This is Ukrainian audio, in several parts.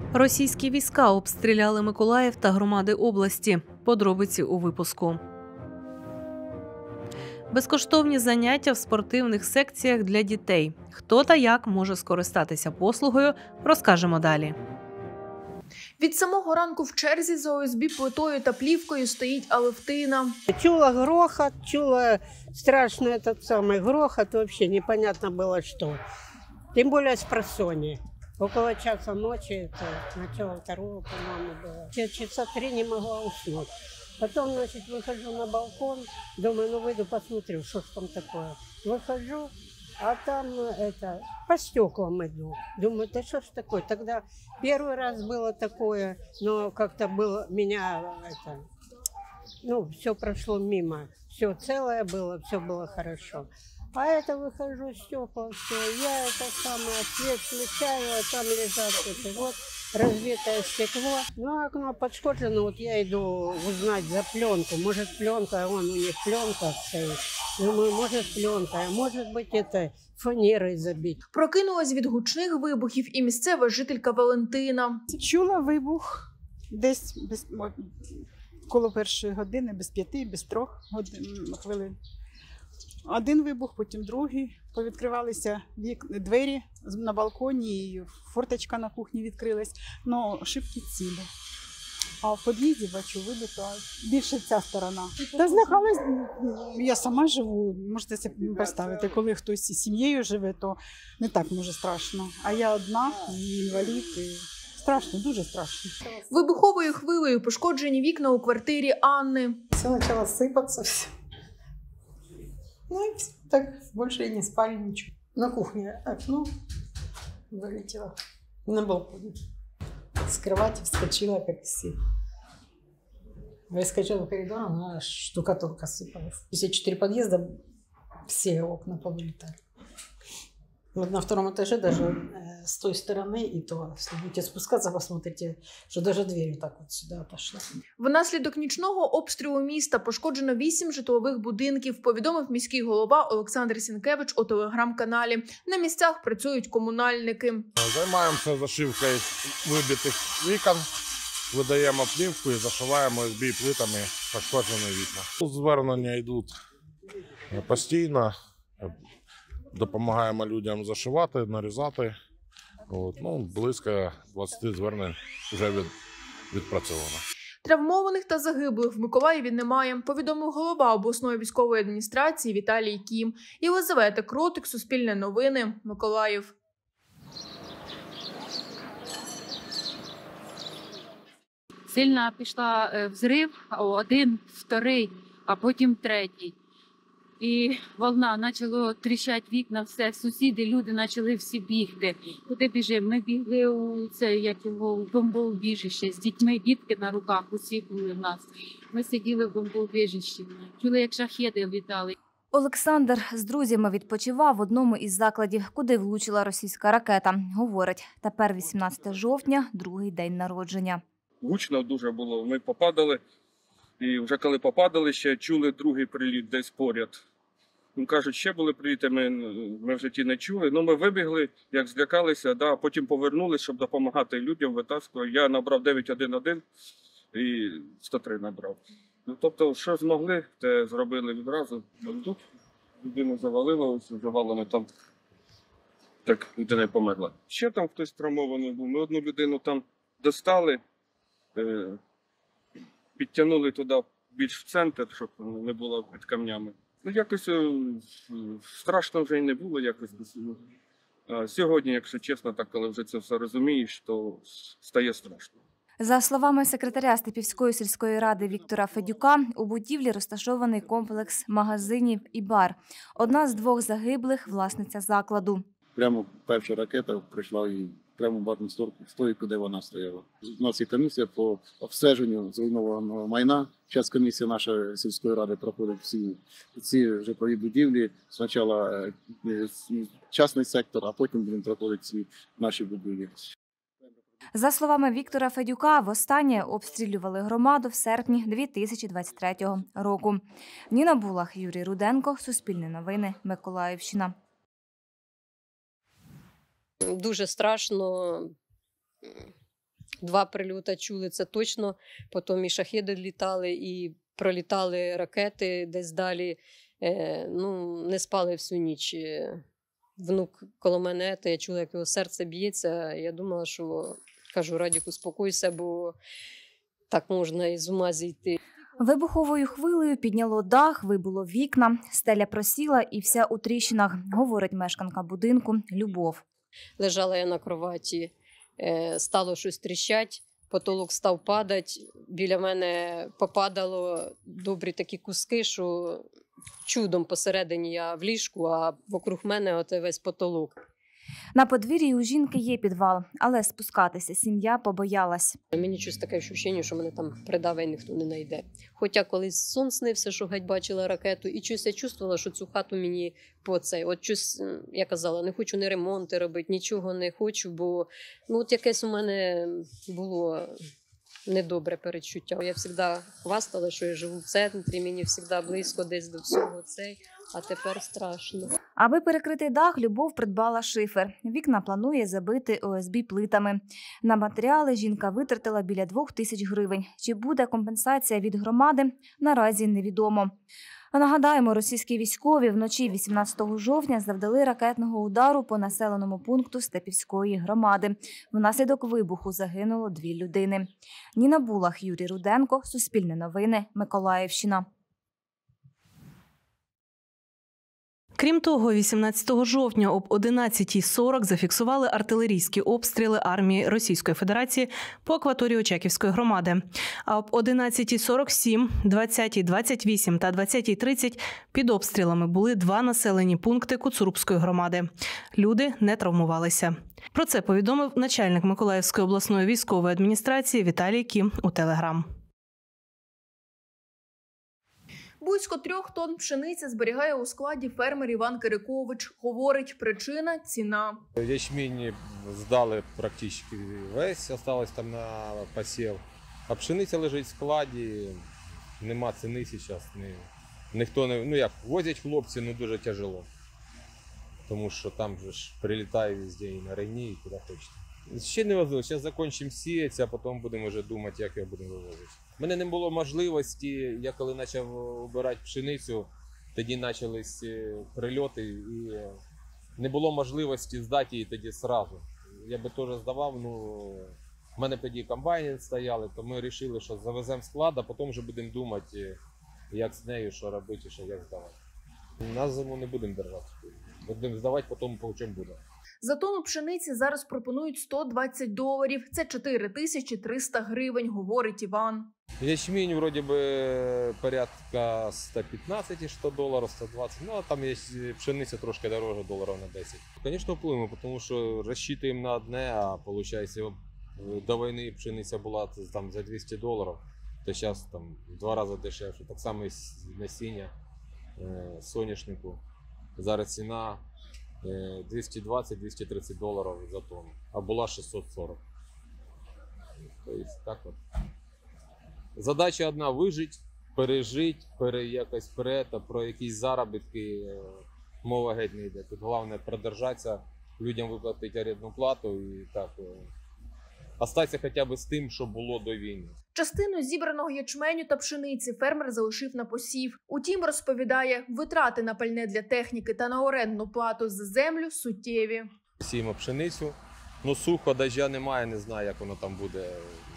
Російські війська обстріляли Миколаїв та громади області. Подробиці у випуску. Безкоштовні заняття в спортивних секціях для дітей. Хто та як може скористатися послугою, розкажемо далі. Від самого ранку в черзі за ОСБ-плитою та плівкою стоїть Алевтина. Чула грохот, чула страшный этот самый грохот, вообще непонятно было что. Тем более с просонья. Около часа ночи, это начало второго, по-моему, было. Я часа 3 не могла уснуть. Потом, значит, выхожу на балкон, думаю, ну выйду посмотрю, что ж там такое. Выхожу, а там это, по стеклам иду. Думаю, да что ж такое? Тогда первый раз было такое, но как-то было меня, это, ну, все прошло мимо. Все целое было, все было хорошо. А это выхожу, стекла, все. Я это самое, свет включаю, а там лежат это вот разбитое стекло. Ну, окно подшкоджено, вот я иду узнать за пленку. Может, пленка, вон у них пленка стоит. Думаю, может, пленка, а может быть, это фанерой забить. Прокинулась від гучних вибухів і місцева жителька Валентина. Чула вибух десь коло першої години, без 5, без 3 хвилин. Один вибух, потім другий. Повідкривалися двері на балконі, і форточка на кухні відкрилась, але шибки цілі. А в під'їзді, бачу, вибито більше ця сторона. Та злякалась, я сама живу, можете це представити, коли хтось із сім'єю живе, то не так може страшно. А я одна, інвалід, і страшно, дуже страшно. Вибуховою хвилею пошкоджені вікна у квартирі Анни. Все начало сыпаться, все. Ну и так больше и не спали ничего. На кухне окно вылетело. На балконе. С кровати вскочила, как все. Выскочила в коридор, она штукатурка сыпалась. Все 4 подъезда, все окна повылетали. Вот на 2-м этаже даже с той стороны, и то, если будете спускаться, посмотрите, что даже дверь вот так вот сюда отошла. Внаслідок нічного обстрілу міста пошкоджено 8 житлових будинків, повідомив міський голова Олександр Сінкевич у телеграм-каналі. На місцях працюють комунальники. Займаємося зашивкою вибитих вікон, видаємо плівку і зашиваємо ОСБ-плитами пошкоджені вікна. Тут звернення йдуть постійно. Допомагаємо людям зашивати, нарізати. Близько 20 звернень вже відпрацьовано. Травмованих та загиблих в Миколаєві немає, повідомив голова обласної військової адміністрації Віталій Кім. Єлизавета Кротик, Суспільне новини, Миколаїв. Сильно пішла взрив, 1, 2, а потім 3. І волна, почало тріщати вікна, все, сусіди, люди почали всі бігти. Куди біжимо? Ми бігли у бомбоубіжище з дітьми, дітки на руках, усі були в нас. Ми сиділи в бомбоубіжищі, чули, як шахеди літали. Олександр з друзями відпочивав в одному із закладів, куди влучила російська ракета. Говорить, тепер 18 жовтня, другий день народження. Гучно дуже було, ми попадали. І вже коли попадали, ще чули другий приліт десь поряд. Кажуть, ще були приліти, ми в житті не чули. Ми вибігли, як злякалися, а потім повернулися, щоб допомагати людям, витаскувати. Я набрав 911 і 103 набрав. Тобто, що змогли, те зробили відразу. Тут людину завалило, ось завалами там, так людина й померла. Ще там хтось травмований був, ми одну людину там достали, підтягнули туди більш в центр, щоб не було під камнями. Якось страшно вже й не було якось. Сьогодні, якщо чесно, так, коли вже це все розумієш, то стає страшно. За словами секретаря Степівської сільської ради Віктора Федюка, у будівлі розташований комплекс магазинів і бар. Одна з 2 загиблих – власниця закладу. Прямо перша ракета прийшла і прямо в барну стойку, де вона стояла. У нас є комісія по обстеженню зруйнованого майна. Зараз комісія нашої сільської ради проходить всі житлові будівлі. Спочатку частний сектор, а потім будемо проходити всі наші будівлі. За словами Віктора Федюка, востаннє обстрілювали громаду в серпні 2023 року. Ніна Булах, Юрій Руденко, Суспільне новини, Миколаївщина. Дуже страшно 2 прильоти чули, це точно. Потім і шахеди літали, і пролітали ракети десь далі. Ну, не спали всю ніч. Внук коло мене, то я чула, як його серце б'ється. Я думала, що, кажу, Радік, успокойся, бо так можна і з ума зійти. Вибуховою хвилею підняло дах, вибило вікна, стеля просіла і вся у тріщинах, говорить мешканка будинку Любов. Лежала я на кроваті, стало щось тріщать, потолок став падати, біля мене попадало добрі такі куски, що чудом посередині я в ліжку, а вокруг мене оте весь потолок. На подвір'ї у жінки є підвал, але спускатися сім'я побоялась. Мені щось таке відчуття, що мене там придаве ніхто не знайде. Хоча колись сон снився, що геть бачила ракету, і щось я чувствувала, що цю хату мені по цей. От щось, я казала, не хочу ні ремонти робити, нічого не хочу, бо ну, от якесь у мене було недобре передчуття. Я завжди хвастала, що я живу в центрі, мені завжди близько десь до всього цей, а тепер страшно. Аби перекрити дах, Любов придбала шифер. Вікна планує забити ОСБ-плитами. На матеріали жінка витратила біля 2000 гривень. Чи буде компенсація від громади, наразі невідомо. Нагадаємо, російські військові вночі 18 жовтня завдали ракетного удару по населеному пункту Степівської громади. Внаслідок вибуху загинуло 2 людини. Ніна Булах, Юрій Руденко, Суспільне новини, Миколаївщина. Крім того, 18 жовтня об 11:40 зафіксували артилерійські обстріли армії Російської Федерації по акваторії Очаківської громади. А об 11:47, 20:28 та 20:30 під обстрілами були 2 населені пункти Коцурубської громади. Люди не травмувалися. Про це повідомив начальник Миколаївської обласної військової адміністрації Віталій Кім у Телеграм. Близько 3 тонн пшениці зберігає у складі фермер Іван Кирикович. Говорить, причина – ціна. Ячмінь здали практично весь, осталось там на посів. А пшениця лежить в складі, нема ціни зараз. Ніхто не, ну як, возять хлопці, ну дуже тяжело. Тому що там же ж прилітає везде і на рейні, і куди хочете. Ще не возили, зараз закінчимо сіяти, а потім будемо вже думати, як його будемо вивозити. У мене не було можливості, я коли почав обирати пшеницю, тоді почались прильоти і не було можливості здати її тоді одразу. Я би теж здавав, ну в мене тоді комбайни стояли, то ми вирішили, що завеземо склад, а потім вже будемо думати, як з нею, що робити, що як здавати. На зиму не будемо держати, будемо здавати, потім по чому буде. За тонну пшениці зараз пропонують $120. Це 4300 гривень, говорить Іван. Ячмінь вроде бы порядка 115, что долларов, 120. Ну, а там есть пшениця трошки дороже, долларов на 10. Конечно, впливаємо, тому що розчитуємо на одне, а виходить, до війни пшениця була там за $200, то зараз там в 2 рази дешевше. Так само і насіння соняшнику. Зараз ціна $220-230 за тонну, а була 640. Тобто так от. Задача одна – вижити, пережити, якось про якісь заробітки мова геть не йде. Тут головне продержатися, людям виплатити орендну плату і так, остатися хоча б з тим, що було до війни. Частину зібраного ячменю та пшениці фермер залишив на посів. Утім, розповідає, витрати на пальне для техніки та на орендну плату за землю суттєві. Сіємо пшеницю, ну сухо, дождя немає, не знаю, як воно там буде.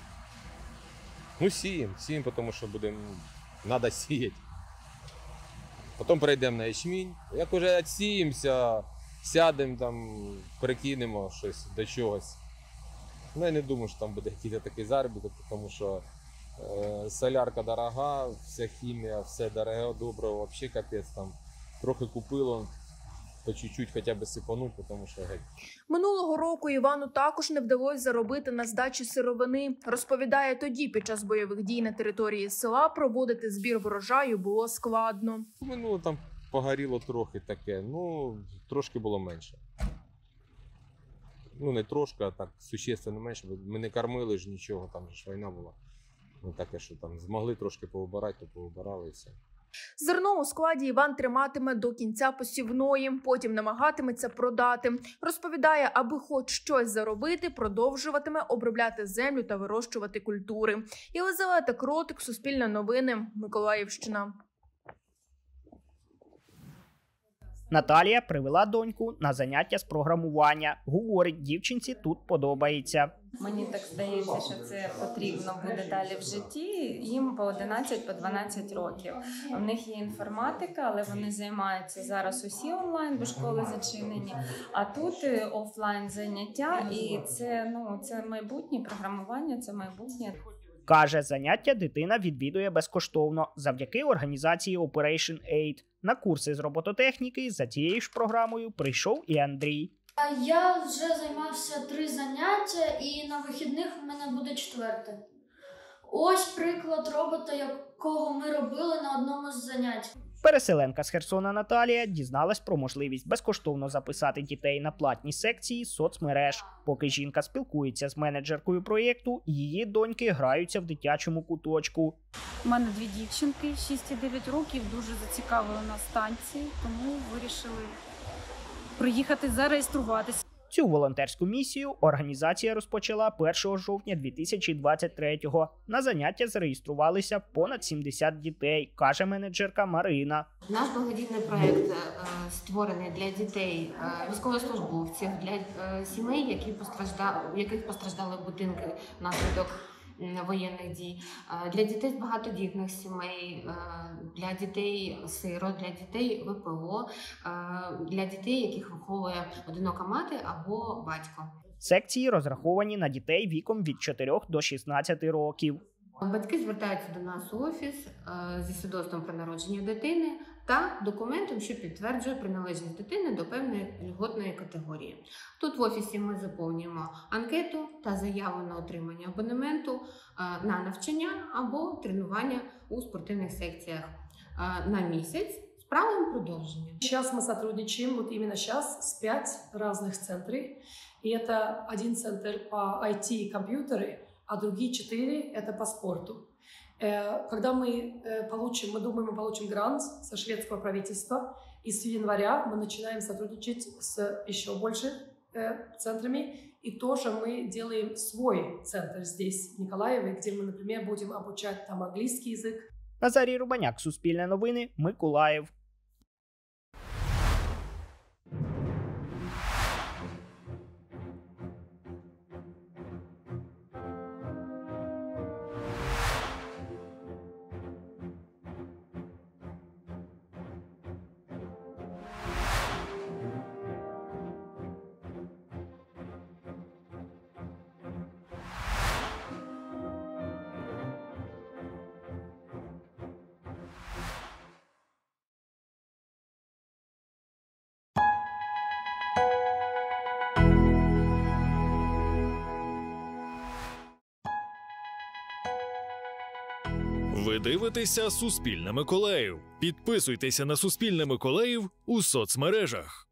Ну сіємо, тому що треба сіяти. Потім перейдемо на ячмінь. Як вже відсіємося, сядемо, там, перекинемо щось до чогось. Ну, я не думаю, що там буде якийсь такий заробіток, тому що солярка дорога, вся хімія, все дороге, добре, взагалі капець там. Трохи купило, по чуть-чуть хоча б сипануть, тому що геть. Минулого року Івану також не вдалося заробити на здачі сировини. Розповідає, тоді під час бойових дій на території села проводити збір врожаю було складно. Минуло там погоріло трохи таке, ну трошки було менше. Ну не трошки, а так существенно менше, бо ми не кормили ж нічого, там ж війна була. Ну таке, що там змогли трошки повибирати, то повибирали і все. Зерно у складі Іван триматиме до кінця посівної, потім намагатиметься продати. Розповідає, аби хоч щось заробити, продовжуватиме обробляти землю та вирощувати культури. Єлизавета Кротик, Суспільне новини, Миколаївщина. Наталія привела доньку на заняття з програмування. Говорить, дівчинці тут подобається. Мені так здається, що це потрібно буде далі в житті. Їм по 11-12 років. В них є інформатика, але вони займаються зараз усі онлайн, бо школи зачинені. А тут офлайн заняття, і це майбутнє програмування, це майбутнє. Каже, заняття дитина відвідує безкоштовно завдяки організації Operation Aid. На курси з робототехніки за цією ж програмою прийшов і Андрій. Я вже займався 3 заняття і на вихідних в мене буде 4. Ось приклад робота, якого ми робили на одному з занять. Переселенка з Херсона Наталія дізналась про можливість безкоштовно записати дітей на платні секції соцмереж. Поки жінка спілкується з менеджеркою проєкту, її доньки граються в дитячому куточку. У мене 2 дівчинки, 6 і 9 років, дуже зацікавили нас танці, тому вирішили приїхати зареєструватися. Цю волонтерську місію організація розпочала 1 жовтня 2023-го. На заняття зареєструвалися понад 70 дітей, каже менеджерка Марина. Наш благодійний проєкт створений для дітей, військовослужбовців, для сімей, яких постраждали будинки внаслідок воєнних дій, для дітей з багатодітних сімей, для дітей-сирот, для дітей ВПО, для дітей, яких виховує одинока мати або батько. Секції розраховані на дітей віком від 4 до 16 років. Батьки звертаються до нас у офіс зі свідоцтвом про народження дитини та документом, що підтверджує приналежність дитини до певної льготної категорії. Тут в офісі ми заповнюємо анкету та заяву на отримання абонементу на навчання або тренування у спортивних секціях на місяць с правом продолжения. Сейчас мы сотрудничаем, вот именно сейчас, с 5 разных центров. И это один центр по IT и компьютеры, а другие 4 это по спорту. Когда мы думаем, мы получим грант со шведского правительства, и с января мы начинаем сотрудничать с еще больше центрами, и тоже мы делаем свой центр здесь, в Николаеве, где мы, например, будем обучать там английский язык. Назарій Рубаняк, Суспільне новини, Миколаїв. Ви дивитеся Суспільне Миколаїв. Підписуйтеся на Суспільне Миколаїв у соцмережах.